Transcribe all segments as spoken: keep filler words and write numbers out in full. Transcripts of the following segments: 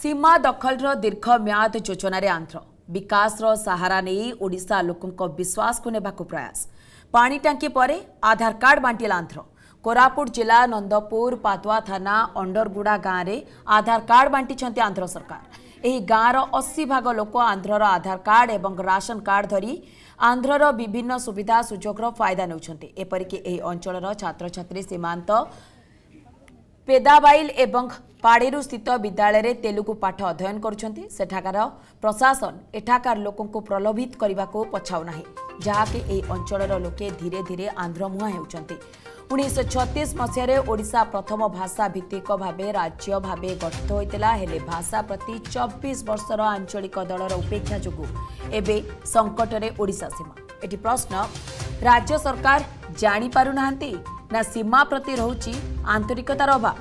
सीमा दखल दीर्घ म्याद योजन आंध्र विकास सहारा नहीं ओडिशा लोकों विश्वास को नेबाकु प्रयास पानी टांकी पर आधार कार्ड बांटिला आंध्र कोरापुट जिला नंदपुर पातुआ थाना अंडरगुड़ा गाँव में आधार कार्ड बांटी आंध्र सरकार यह गाँवर अस्सी भाग लोक आंध्रर आधार कार्ड एवं राशन कार्ड धरी आंध्रर विभिन्न सुविधा सुजोगर फायदा नेउछन्ते एपरिक एही अंचलर छात्र छात्री सीमांत पेदाबाइल एवं पाड़ेरु स्थित विद्यालय तेलुगु पाठ अध्ययन करुछन्ति सेठाकार प्रशासन एठाकार लोकों को प्रलोभित करने को पछाउना जहाँकि एही अंचलर लोके धीरे धीरे आंध्र मुहां हेउछन्ति उन्नीस छत्तीस मसीह ओडिशा प्रथम भाषा भित्तिक भावे राज्य भावे गठित होइतिला हेले भाषा प्रति चौबीस वर्षर आंचलिक दलर उपेक्षा जोगु एबे संकटरे ओडिशा सीमा एटी प्रश्न राज्य सरकार जानी पारु नाहंती ना सीमा प्रति रहुची आंतरिकतार अभाव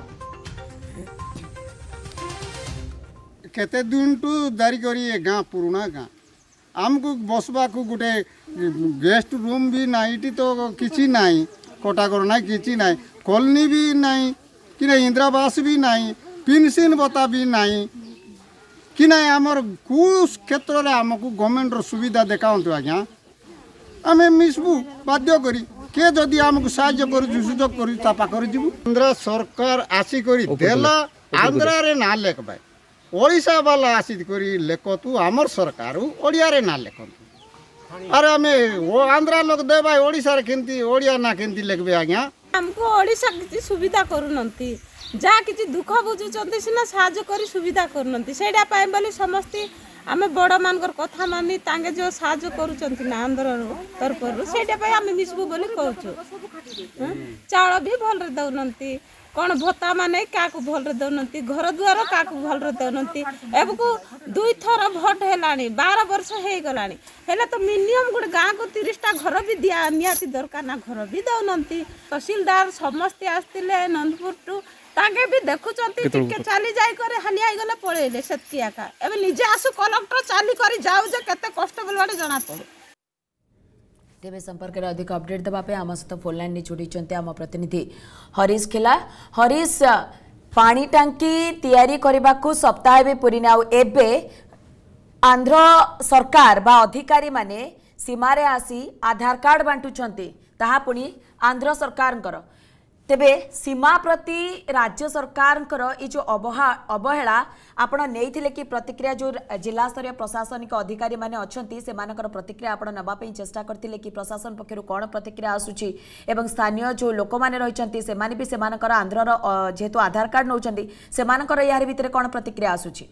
केते दिन टू दारी करी गाँ पुराना गाँ आमको बसवा को गोटे गेस्ट रूम भी नाई तो किसी नाई कोटागर ना किसी ना कॉलोनी भी नाई कि इंदिरावास भी नाई पेंशन बता भी नाई कि ना आमर कुछ क्षेत्र में आमको गवर्नमेंट सुविधा देखा आज्ञा आम मिसबू बाध्य करी के जदि आमको साहाय्य करुजोग कर आंध्र सरकार आसिक देला आंध्रा रे ना लेख भाई ओडिशा वाला आसिक लेखतु आमर सरकार ओडिया रे ना लेखतु अरे आमे वो आंध्रा लोग दे भाई ओडिशा रे केंती ओडिया ना केंती लेखबे आज्ञा हमको ओडिशा किछि सुविधा करूनंती जा किछि दुख बुझुचंती सिना साहाय्य करी सुविधा करूनंती सेडा पाए बोली समस्त आमे बड़ मानकर कथा मानी तांगे जो साहाय्य करूचंती ना आंध्र तरफ सेडा पाए आमे मिसबु बोली कहूछु चाउल भी भल रे दउनंती कौन भत्ता माने क्या भल दौनती घर द्वार क्या भल दौनती एबको दुई थर भोट है बारह वर्ष हो गलानी हेले तो मिनिमम गोटे गाँ को तीस टा घर भी दिया निहाती दरकार ना घर भी दौनती तहसीलदार समस्ते आसते नंदपुर टू ताके भी देखुचंती टिके चली जाई करे हालिया गले पळेले सेतकिया का एबे निजे आसु कलेक्टर चाली करी जाऊ जे केते कष्ट बोलवाटे जना पड़े तेज संपर्क में अधिक अपडेट देवाई आम सहित फोन लाइन जोड़ी आम प्रतिनिधि हरीश खेला हरीश पानी टांकी तैयारी करने को सप्ताह भी पूरी एबे आंध्र सरकार बा अधिकारी माने सीमारे आसी आधार कार्ड बांटुचंती ताहा पुणी आंध्र सरकार तेबे सीमा प्रति राज्य सरकार जो अवहा अवहेला आपण नहीं कि प्रतिक्रिया जो जिला स्तरीय प्रशासनिक अधिकारी माने अच्छी से प्रतिक्रिया आपण नवाई चेष्टा करते कि प्रशासन पक्षर कौन प्रतिक्रिया आसूची एवं स्थानीय जो लोक मैंने रही से भी से आंध्रर जेहेतु आधार कार्ड नौ यार भितर कौन प्रतिक्रिया आसूची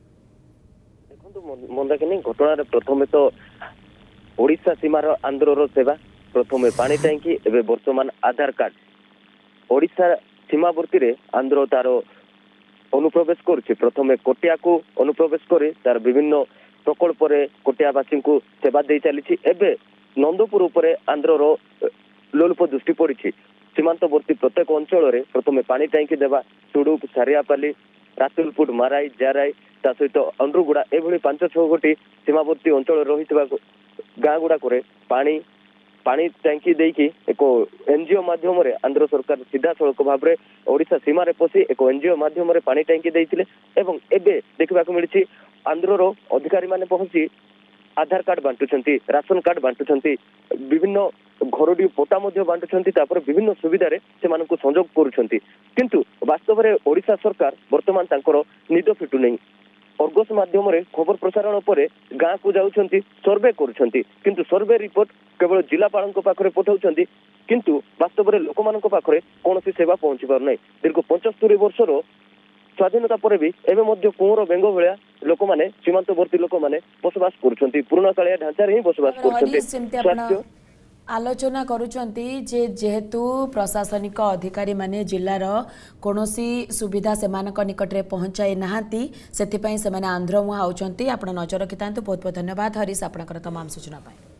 मंदाकिनी घटना प्रथम तो ओडिशा सीमार आंध्रर सेवा प्रथम पानी टांकी एवं वर्तमान आधार कार्ड ओडिशा सीमावर्ती रे आंध्र तार अनुप्रवेश करुचे प्रथम कोटिया को अनुप्रवेश करे तार विभिन्न प्रकल्प कोटियावासी को सेवा दे चली एबे नंदपुर उपरे आंध्र लोलुप दृष्टि पड़ी सीमांतवर्ती प्रत्येक अंचल रे प्रथम पानी टांकी देवा सुडुप सारियापाली रातुलपुर माराई जाराई ता सहित अंडरगुड़ा एभली पांच छह गोटी सीमावर्ती अंचल रही गाँ गुड़ाक पानी पानी टांकी देकी एक एनजीओ माध्यम रे आंध्र सरकार सीधा सड़क भाव में ओडिशा सीमा रे पसी एक एनजीओ माध्यम रे पानी टांकी देइथिले एवं एबे देखा मिली आंध्रर अधिकारी माने पहुंची आधार कार्ड बांटुछंती राशन कार्ड बांटुछंती विभिन्न घरडी पोटा मध्य बांटुछंती तापर विभिन्न सुविधा रे से मानको संयोग करूछंती किंतु वास्तव रे ओडिशा सरकार वर्तमान तांकर निद फिटु नहीं अर्गस माध्यम रे खबर प्रसारण पर गाँ को जाउछंती सर्वे करूछंती किंतु सर्वे रिपोर्ट केवल जिलापाल पाखे पठाउछंती किंतु वास्तव में लोक मान पाखे कौन सेवा पहुंची पार ना दीर्घ पचस्तरी वर्षर स्वाधीनता पर भी एवं मध्य कुंवर बेंग भाया लोक मैंने सीमांतवर्ती लोक मैंने बसवास कर पुराना कालिया ढांचा ही बसवास कर आलोचना करुचंती जे जेहेतु प्रशासनिक अधिकारी माने जिलार कोनोसी सुविधा सेमानक निकट रे पहुंचाई नाहांती सेथिपई सेमाने आंध्र मुहा होचंती आपण नजर रखितांतु बहुत बहुत धन्यवाद हरीश आपनकर तमाम सूचना पाए।